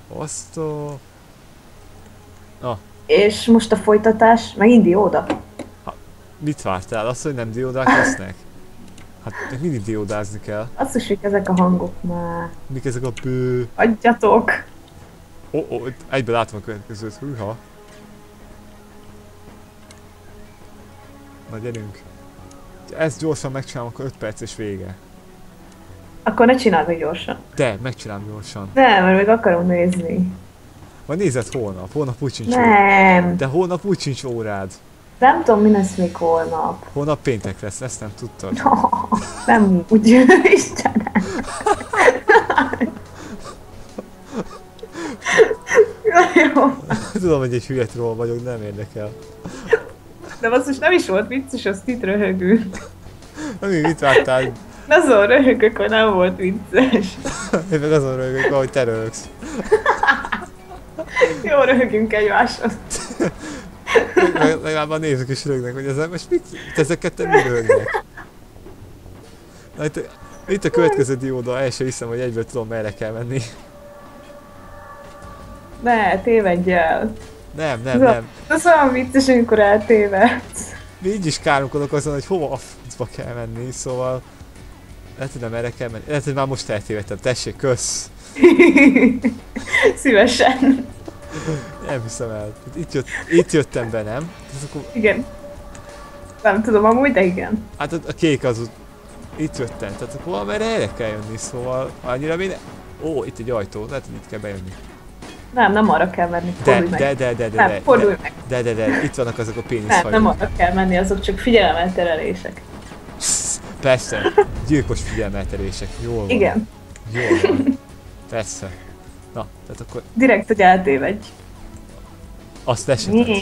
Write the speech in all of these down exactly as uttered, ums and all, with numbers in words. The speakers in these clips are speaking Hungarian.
Osztó. Ah. És most a folytatás, megint dióda? Ha, mit vártál? Azt, hogy nem diódák lesznek? Hát még mindig diódázni kell. Azt is, hogy ezek a hangok már. Mik ezek a bő... Adjatok! Ó, oh, oh, egyben látom a következőt, hűha. Na gyerünk. Ha ezt gyorsan megcsinálom, akkor öt perc és vége. Akkor ne csináld meg gyorsan. De, megcsinálom gyorsan. Nem, mert még akarom nézni. Majd nézed holnap, holnap úgy sincs Nem. órád. De holnap úgy sincs órád. Nem tudom, mi lesz még holnap. Holnap péntek lesz, ezt nem tudtad. No, nem úgy, Istenem. Jó. Tudom, hogy egy hülye troll vagyok, nem érdekel. De az most nem is volt vicces, azt itt röhögünk. Na mi, mit vártál? Azon röhögök, hogy nem volt vicces. Én meg azon röhögök, ahogy te röhögsz. Jó, röhögünk egymáson. Legalább a nézők is röhögnek, hogy ezzel most mit, ezeket te mi röhögnek? Na itt, itt a következő dióda, el sem hiszem, hogy egyből tudom, merre kell menni. Ne, tévedj el. Nem, nem, nem. Ez olyan vicces, amikor eltévedsz. Mi így is káromkodok azon, hogy hova a f***ba kell menni, szóval... Lehet, hogy nem erre kell menni. Lehet, hogy már most eltévedtem. Tessék, kösz! Szívesen. Nem hiszem el. Itt, jött, itt jöttem be, nem? Akkor... Igen. Nem tudom, amúgy, de igen. Hát a, a kék az... Itt jöttem, tehát akkor valamire erre kell jönni, szóval... Annyira mi ne... Ó, itt egy ajtó, lehet, hogy itt kell bejönni. Nem, nem arra kell menni, De, fordulj meg. de, de, de, de, Nem, de, fordulj de, meg. de, de, de, itt vannak azok a Nem, péniszhajók. nem arra kell menni, azok csak figyelemelterelések. Persze, gyilkos figyelmelterések. Jól van. Igen. Jól van. Persze. Na, tehát akkor Direkt, hogy eltévedj. azt esetet.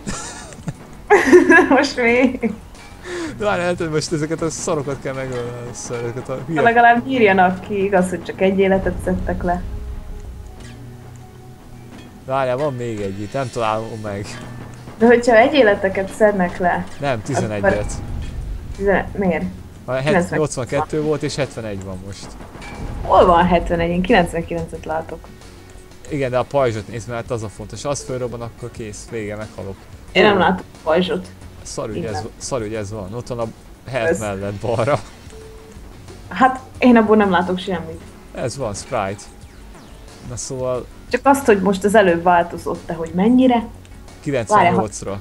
Most mi? De már lehet, hogy most ezeket a szarokat kell megölni, szóval ezeket a hülye... Legalább írjanak ki, igaz, hogy csak egy életet szedtek le. Várjál, van még egy itt, nem találom meg. De hogyha egy életeket szednek le... Nem, tizenegyet. Tizenegy... Miért? nyolcvankettő volt és hetvenegy van most. Hol van hetvenegy? Én kilencvenkilencet látok. Igen, de a pajzsot nézd, mert az a fontos. Az fölrobban, akkor kész, vége, meghalok. Én nem látom a pajzsot. Szar, hogy ez, szar, hogy ez van. Ott van a health mellett balra. Hát, én abból nem látok semmit. Ez van, Sprite. Na szóval... Csak azt, hogy most az előbb változott, de hogy mennyire? kilencvennyolcra.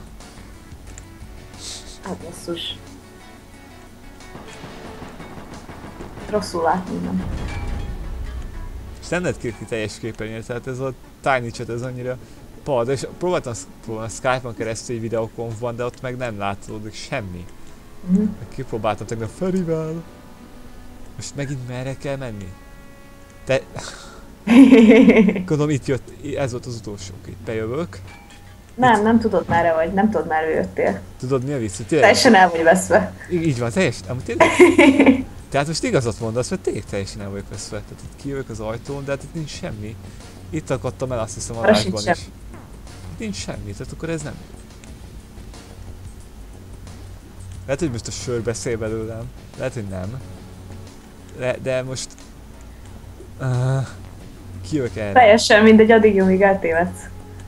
Hát basszus. Rosszul látni, nem. És nem lehet kérni teljes képernyőre, tehát ez a Tiny Chat, ez annyira pad, és próbáltam, próbáltam Skype-on keresztül egy videokonfban, de ott meg nem látszódik semmi. Uh-huh. Kipróbáltam tegnap Ferivel. Most megint merre kell menni? Te... Gondolom itt jött, ez volt az utolsó, itt bejövök. Nem, itt... nem tudod merre vagy, nem tudod merre jöttél. Tudod mi a vicc? Teljesen el vagy veszve. Így, így van, teljesen, amúgy tényleg. Tehát most igazat mondasz, mert tényleg teljesen el vagyok veszve. Tehát itt kijövök az ajtón, de hát itt nincs semmi. Itt akadtam el, azt hiszem, a live-ban is. Itt nincs semmi, tehát akkor ez nem. Lehet, hogy most a sör beszél belőlem. Lehet, hogy nem. De, de most... Uh, kijövök erre. Teljesen mindegy, addig jó, míg eltévedsz.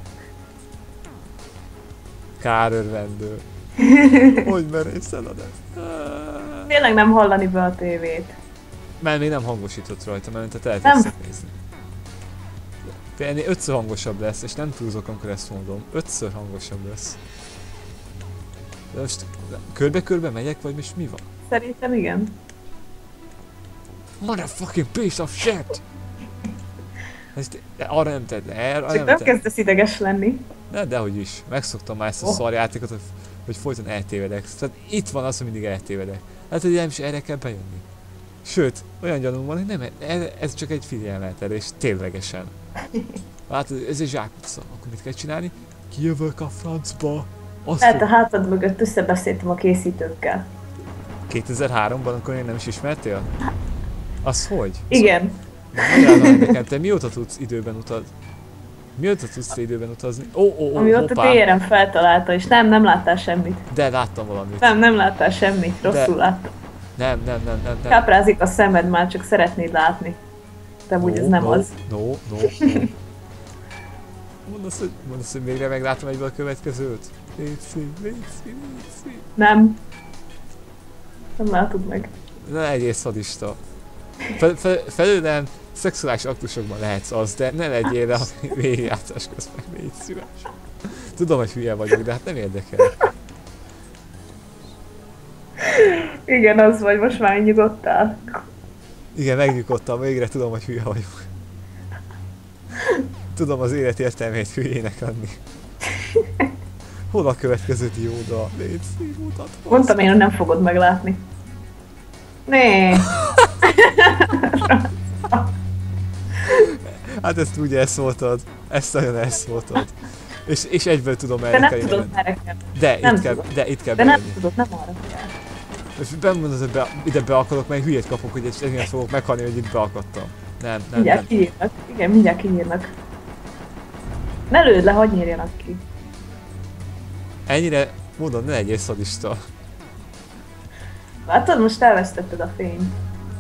Kárörvendő. Hogy merészel a de? Tényleg nem hallani be a tévét. Mert még nem hangosított rajta, mert tehát el Nem. tudsz nézni. De ennél ötször hangosabb lesz, és nem túlzok, amikor ezt mondom. Ötször hangosabb lesz. De most körbe-körbe megyek, vagy most mi van? Szerintem igen. Motherfucking piece of shit! Ezt, de arra nem tedd le, erre Csak nem nem tedd. kezdesz ideges lenni. De, dehogy is. Megszoktam már ezt a Oh. szarjátékot, hogy, hogy folyton eltévedek. Tehát itt van az, hogy mindig eltévedek. Hát, hogy nem is erre kell bejönni. Sőt, olyan gyanúm van, hogy nem, ez, ez csak egy figyelmelterés, ténylegesen. Látod, ez egy zsákutca. Akkor mit kell csinálni? Kijövök a francba. Azt Lehet a fog... hátad mögött összebeszéltem a készítőkkel. kétezer-háromban, akkor én nem is ismertél? Az hogy? Igen. Magyarázd meg nekem, te mióta tudsz időben utazni? Mióta tudsz te időben utazni? Ó, ó, ó, Amióta hoppá. té er em feltalálta, és nem, nem láttál semmit. De láttam valamit. Nem, nem láttál semmit, rosszul De- láttam. Nem, nem, nem, nem, nem. Káprázik a szemed, már csak szeretnéd látni. De úgy No, ez nem no, az. No, no, no. mondd azt, hogy, mondd azt, hogy végre meglátom egyből a következőt. Léci, léci, léci. Nem. Nem látod meg. Ne legyél szadista. Fel, fel, felőlem szexuális aktusokban lehetsz az, de ne legyél a végigjátszás közben, légy szíves. Tudom, hogy hülye vagyok, de hát nem érdekel. Igen, az vagy, most már nyugodtál. Igen, megnyugodtam, végre tudom, hogy hülye vagyok. Tudom az élet értelmét hülyének adni. Hol a következő dióda? Légy szív, mutatva. Mondtam én, hogy nem fogod meglátni. Né. Hát ezt úgy elszóltad. Ezt nagyon elszóltad. És, és egyből tudom De erre nem kell tudod jönni. merre kell. De, Nem itt kell, tudod. de itt kell De nem bejönni. tudod, nem arra kell. És bemondod, hogy be, ide be akarok, meg hülyét kapok, hogy egy emiatt fogok meghalni, hogy itt beakadtam. Nem, nem, nem. Mindjárt kiírnak. Igen, mindjárt kiírnak. Ne lőd le, hadd nyírjanak ki. Ennyire, mondom, ne legyél szadista. Látod, most elvesztetted a fényt.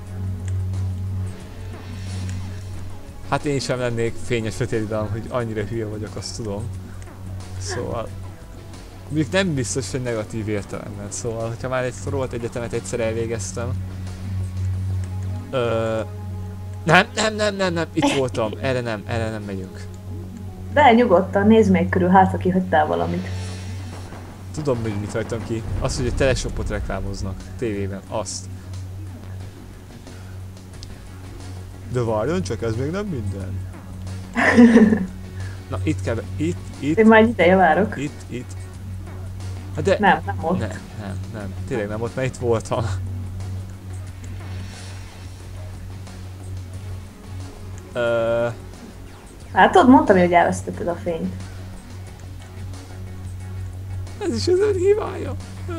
Hát én sem lennék fényes sötétidám, hogy annyira hülye vagyok, azt tudom. Szóval... Mondjuk nem biztos, hogy negatív értelemben, szóval, hogyha már egy szorolt egyetemet egyszer elvégeztem... Ö... Nem, nem, nem, nem, nem, itt voltam, erre nem, erre nem megyünk. De nyugodtan, nézd még körül, hát ha kihagytál valamit. Tudom, hogy mit hagytam ki. Azt, hogy egy teleshopot reklámoznak tévében, azt. De várjon csak, ez még nem minden. Na, itt kell be, itt, itt, Én már egy ideje várok. itt, itt. Hát de... Nem, nem ott. Nem, nem, nem. Tényleg nem ott, mert itt voltam. Ö... Látod, mondtam, hogy elvesztetted a fényt. Ez is az ön hibája. Ö...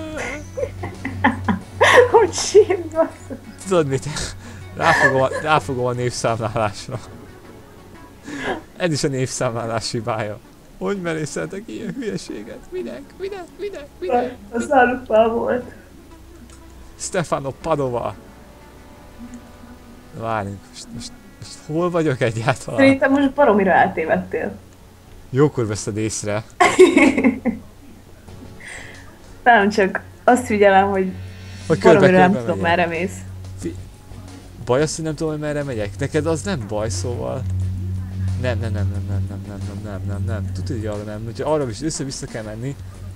Hogy sírj, basszus. Tudod mit? Ráfogom a, ráfogom a névszámlálásra. Ez is a névszámlálás hibája. Hogy merészeltek ilyen hülyeséget? Minek? Minek? Minek? Minek? Az náluk volt. Stefano Padova. Várjunk, most, most, most hol vagyok egyáltalán? Szerintem most baromira eltévedtél. Jókor veszed észre. Nem csak azt figyelem, hogy Hogy baromira nem körbe-körbe tudom, megyek. merre mész. Baj az, hogy nem tudom, hogy merre megyek. Neked az nem baj, szóval... Nem, nem, nem, nem, nem, nem, nem, nem, nem, nem, nem. Tudod, hogy arra nem. Hogyha arra is össze-vissza kell menni.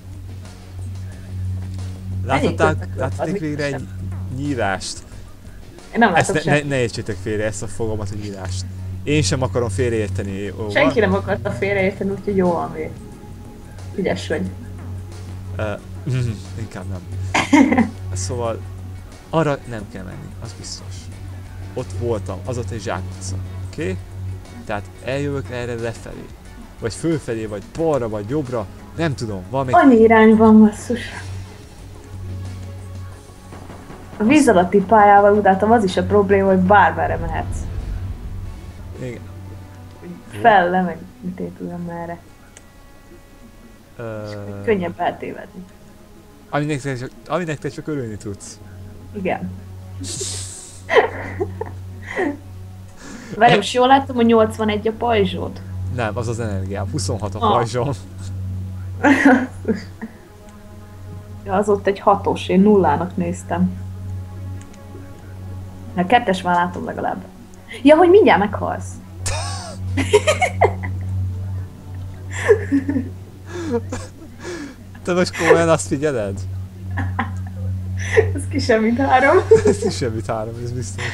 Láthatták, körbe-körbe, láthatték az végre egy sem. nyílást. Én nem Ezt látok ne, ne, sem. ne értsétek félre, ezt a fogalmat, hogy nyílást. Én sem akarom félreérteni. Ó, Senki nem akarta félreérteni, úgyhogy jó van még. Ügyes vagy. Uh, inkább nem. Szóval arra nem kell menni, az biztos. Ott voltam, az ott egy zsákutca. Oké? Okay? Tehát eljövök erre lefelé. Vagy fölfelé, vagy balra, vagy jobbra. Nem tudom, van még... Annyi irány van, basszus. A víz alatti pályával utáltam, az is a probléma, hogy bármerre mehetsz. Igen. Felle, meg mit én tudom merre. Uh, Könnyebb eltévedni. aminek, te csak, aminek te csak örülni tudsz. Igen. Várj, most jól láttam, hogy nyolcvanegy a pajzsod. Nem, az az energiám. huszonhat a Ah. pajzsom. Ja, az ott egy hatos, én nullának néztem. Na, kettes már látom legalább. Ja, hogy mindjárt meghalsz. Te most komolyan azt figyeled? Ez ki sem, mint három. Ez is semmit három, ez biztos.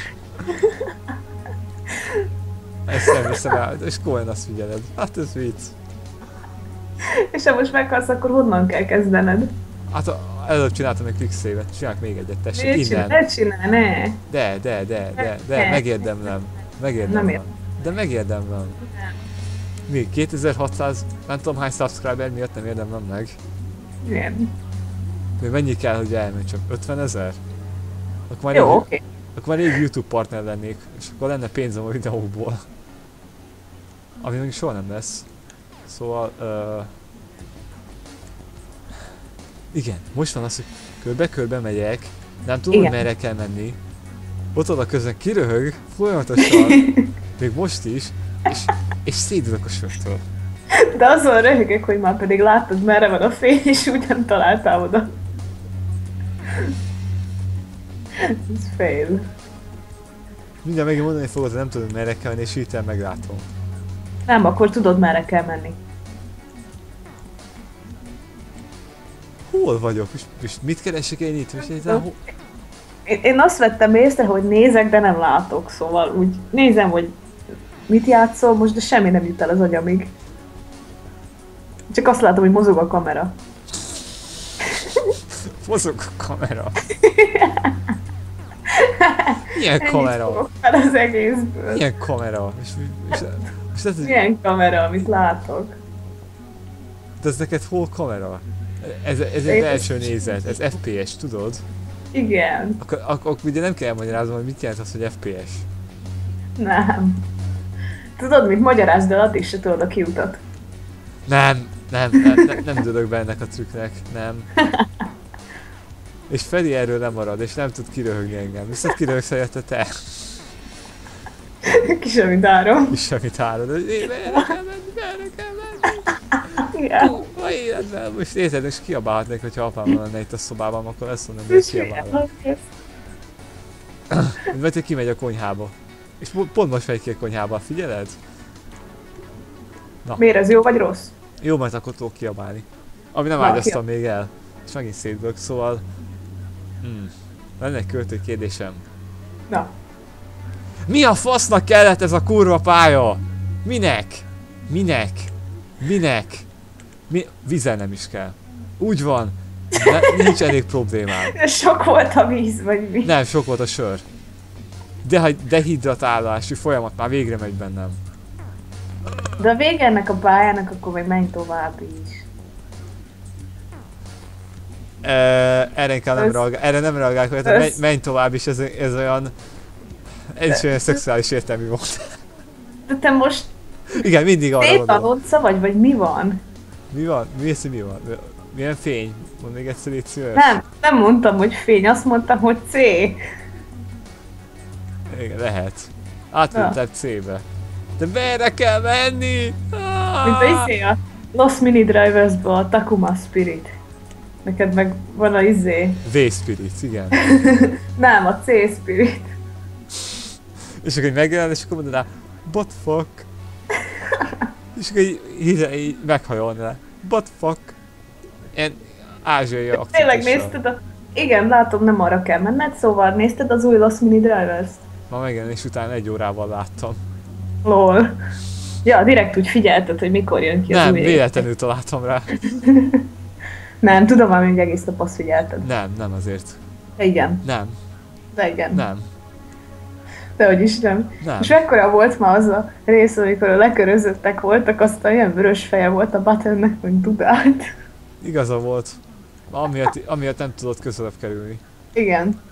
Ezt nem hiszem el, és komolyan azt figyeled. Hát ez vicc. És ha most meghalsz, akkor honnan kell kezdened? Hát a- előbb csináltam egy quick save-et, csinálok még egyet, tessék, Ne csinál, innen. ne csinál, ne. De, de, de, de, de, Ne. megérdemlem. Megérdemlem. Nem ér- De megérdemlem. Mi? kétezer-hatszáz, nem tudom hány subscriber miatt nem érdemlem meg. Igen. Még mennyi kell, hogy elmenj, csak ötvenezer? Akkor már, Jó, rég, oké. akkor már rég YouTube partner lennék, és akkor lenne pénzem a videókból. Ami még soha nem lesz. Szóval... Uh, igen, most van az, hogy körbe-körbe megyek, nem tudom, hogy Igen. merre kell menni. Ott oda közben kiröhög, folyamatosan, még most is, és, és szédülök a sörtől. De azon röhögök, hogy már pedig láttad, merre van a fény, és ugyan találtál oda. Ez fail. Mindjárt megint mondani fogod, hogy nem tudod merre kell menni, és hirtelen meglátom. Nem, akkor tudod, merre kell menni. Hol vagyok? És, és mit keresek én itt? És nézem, hol... Én, én azt vettem észre, hogy nézek, de nem látok, szóval úgy nézem, hogy mit játszol most, de semmi nem jut el az agyamig. Csak azt látom, hogy mozog a kamera. Mozog a kamera. Milyen kamera? Fel az egészből. Milyen kamera? És, és, és ez, Milyen kamera, amit látok? de ez neked hol kamera? Ez, ez egy belső nézet, ez ef pé es, tudod? Igen. Akkor, akkor ugye nem kell elmagyaráznom, hogy mit jelent az, hogy ef pé es. Nem. Tudod mit? Magyarázd el, addig se tudod a kiutat. Nem, nem, nem, nem, nem tudok be ennek a trükknek, nem. És Feri erről nem marad, és nem tud kiröhögni engem. Viszont kiröhögsz helyette te. Ki semmit árom. És semmit állod, hogy én merre kell menni, merre kell menni. Igen. Kurva életben, most érted, és kiabálhatnék, hogyha apám lenne itt a szobában, akkor ezt mondom, hogy kiabálok. Vagy hogy kimegy a konyhába. És pont most megy ki a konyhába, figyeled? Na. Miért ez jó vagy rossz? Jó, mert akkor tudok kiabálni. Ami nem Na, ágyaztam még el. És megint szétbök, szóval... Hmm. Lenne egy költői kérdésem. Na. Mi a fasznak kellett ez a kurva pálya? Minek? Minek? Minek? Mi? Vízzel nem is kell. Úgy van. Ne, nincs elég problémám. Sok volt a víz, vagy mi? Nem, sok volt a sör. De dehidratálási folyamat már végre megy bennem. De a vége ennek a pályának, akkor még menj tovább is. E, erre inkább nem, Ez... reagál, erre nem reagálok, hogy Ez... menj, menj tovább is, ez, ez olyan... Ez is olyan szexuális értelmű volt. De te most Igen, mindig arra gondolom. tétanodca vagy, vagy mi van? Mi van? Mi az, hogy mi van? Milyen fény? Mondd még egyszer, légy szíves. Nem, nem mondtam, hogy fény, azt mondtam, hogy C. Igen, lehet. Átmentem C-be. De merre kell menni? Ah! Mint a izé a Lost Mini Drivers-ba a Takuma Spirit. Neked meg van a izé. V-Spirit, igen. Nem, a C Spirit. És akkor így megjelen, és akkor mondaná, but fuck. És akkor így, így, így meghajolná. But fuck. Ilyen ázsiai akcentussal. Tényleg nézted a... Igen, látom, nem arra kell menned, szóval nézted az új Lost Mini Drivers-t? Ma megjelenés után egy órával láttam. Lol. Ja, direkt úgy figyelted, hogy mikor jön ki az Nem, új véletlenül találtam rá. Nem, tudom már, hogy egész nap azt figyelted. Nem, nem azért. De igen. Nem, De igen. nem, De hogy is nem. nem. És mekkora volt ma az a rész, amikor a lekörözöttek voltak, aztán ilyen vörös feje volt a Buttonnek, hogy dudált. Igaza volt. Amiatt, amiatt nem tudott közelebb kerülni. Igen.